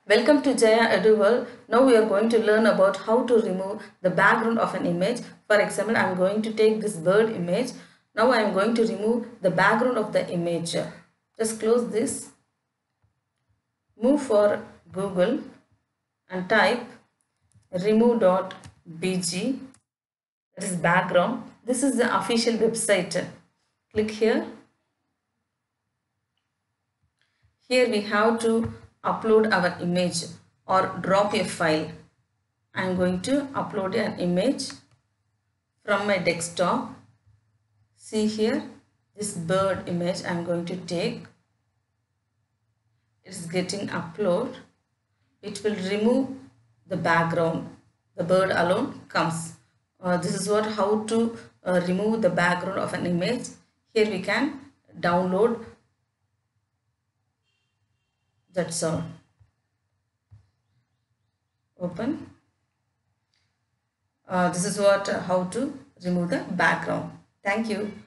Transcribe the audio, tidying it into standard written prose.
Welcome to Jaya EduWorld. Now we are going to learn about how to remove the background of an image. For example, I am going to take this bird image. Now I am going to remove the background of the image. Just close this. Move for Google and type remove.bg, that is background. This is the official website. Click here. Here we have to upload our image or drop a file. I am going to upload an image from my desktop. See here, this bird image I am going to take. It is getting uploaded. It will remove the background. The bird alone comes. This is what how to remove the background of an image. Here we can download. That's all. Open. This is what how to remove the background. Thank you.